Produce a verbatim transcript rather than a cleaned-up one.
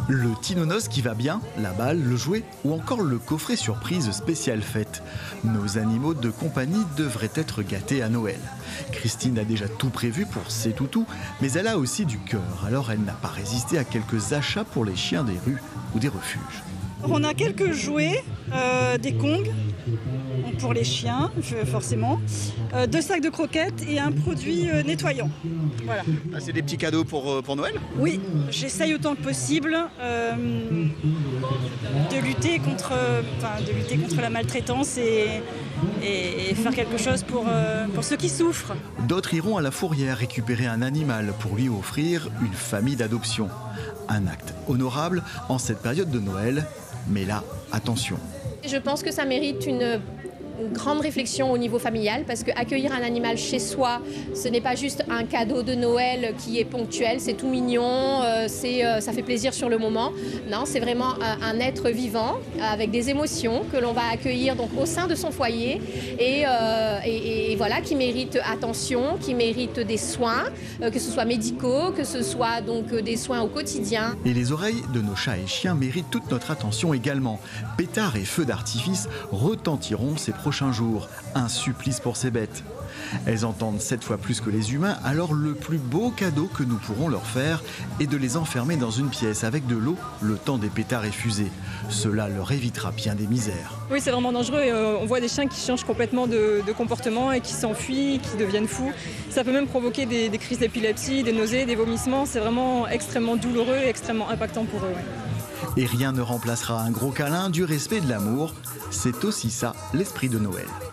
Le Tinonos qui va bien, la balle, le jouet ou encore le coffret surprise spécial fête. Nos animaux de compagnie devraient être gâtés à Noël. Christine a déjà tout prévu pour ses toutous, mais elle a aussi du cœur, alors elle n'a pas résisté à quelques achats pour les chiens des rues ou des refuges. On a quelques jouets, euh, des kongs pour les chiens, forcément, euh, deux sacs de croquettes et un produit euh, nettoyant. Voilà. Ah, c'est des petits cadeaux pour, pour Noël ? Oui, j'essaye autant que possible euh, de, lutter contre, enfin, de lutter contre la maltraitance et, et, et faire quelque chose pour, euh, pour ceux qui souffrent. D'autres iront à la fourrière récupérer un animal pour lui offrir une famille d'adoption. Un acte honorable en cette période de Noël, mais là, attention. Je pense que ça mérite une Une grande réflexion au niveau familial, parce qu'accueillir un animal chez soi, ce n'est pas juste un cadeau de Noël qui est ponctuel, c'est tout mignon, euh, c'est, euh, ça fait plaisir sur le moment. Non, c'est vraiment un, un être vivant avec des émotions que l'on va accueillir donc au sein de son foyer et, euh, et, et voilà, qui mérite attention, qui mérite des soins, euh, que ce soit médicaux, que ce soit donc des soins au quotidien. Et les oreilles de nos chats et chiens méritent toute notre attention également. Pétards et feux d'artifice retentiront ces prochains jours. Un supplice pour ces bêtes. Elles entendent sept fois plus que les humains, alors le plus beau cadeau que nous pourrons leur faire est de les enfermer dans une pièce avec de l'eau le temps des pétards et fusées. Cela leur évitera bien des misères. Oui, c'est vraiment dangereux. Et, euh, on voit des chiens qui changent complètement de, de comportement et qui s'enfuient, qui deviennent fous. Ça peut même provoquer des, des crises d'épilepsie, des nausées, des vomissements. C'est vraiment extrêmement douloureux et extrêmement impactant pour eux. Ouais. Et rien ne remplacera un gros câlin, du respect et de l'amour. C'est aussi ça, l'esprit de Noël.